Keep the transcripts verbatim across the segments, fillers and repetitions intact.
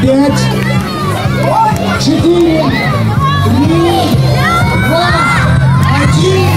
Пять, четыре, три, два, один.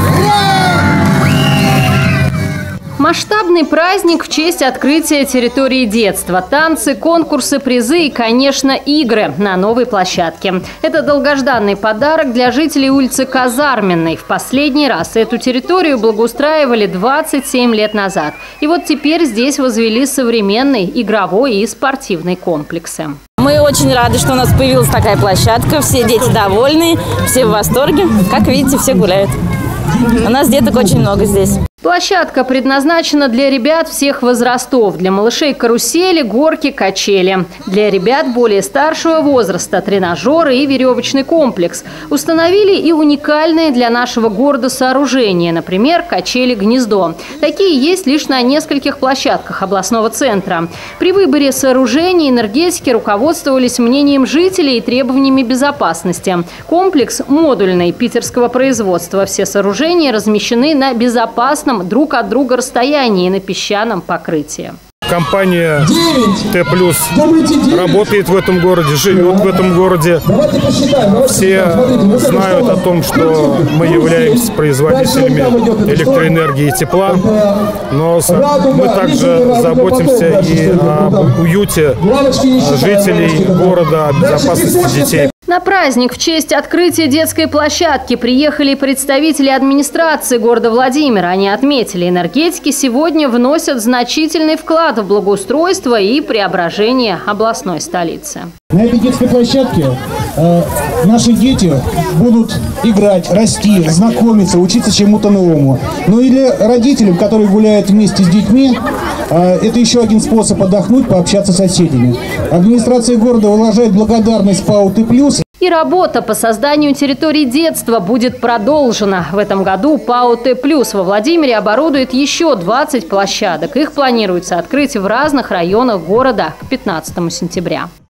Масштабный праздник в честь открытия территории детства. Танцы, конкурсы, призы и, конечно, игры на новой площадке. Это долгожданный подарок для жителей улицы Казарменной. В последний раз эту территорию благоустраивали двадцать семь лет назад. И вот теперь здесь возвели современный игровой и спортивный комплексы. Мы очень рады, что у нас появилась такая площадка. Все дети довольны, все в восторге. Как видите, все гуляют. У нас деток очень много здесь. Площадка предназначена для ребят всех возрастов. Для малышей карусели, горки, качели. Для ребят более старшего возраста – тренажеры и веревочный комплекс. Установили и уникальные для нашего города сооружения, например, качели-гнездо. Такие есть лишь на нескольких площадках областного центра. При выборе сооружений энергетики руководствовались мнением жителей и требованиями безопасности. Комплекс модульный, питерского производства. Все сооружения размещены на безопасном друг от друга расстоянии на песчаном покрытии. Компания Т плюс работает в этом городе, живет в этом городе. Все знают о том, что мы являемся производителями электроэнергии и тепла, но мы также заботимся и об уюте жителей города, о безопасности детей. На праздник в честь открытия детской площадки приехали представители администрации города Владимира. Они отметили, энергетики сегодня вносят значительный вклад в благоустройство и преображение областной столицы. На этой детской площадке э, наши дети будут играть, расти, знакомиться, учиться чему-то новому. Ну или родителям, которые гуляют вместе с детьми, э, это еще один способ отдохнуть, пообщаться с соседями. Администрация города выражает благодарность ПАО Т плюс. И работа по созданию территории детства будет продолжена. В этом году ПАО Т плюс во Владимире оборудует еще двадцать площадок. Их планируется открыть в разных районах города к пятнадцатому сентября.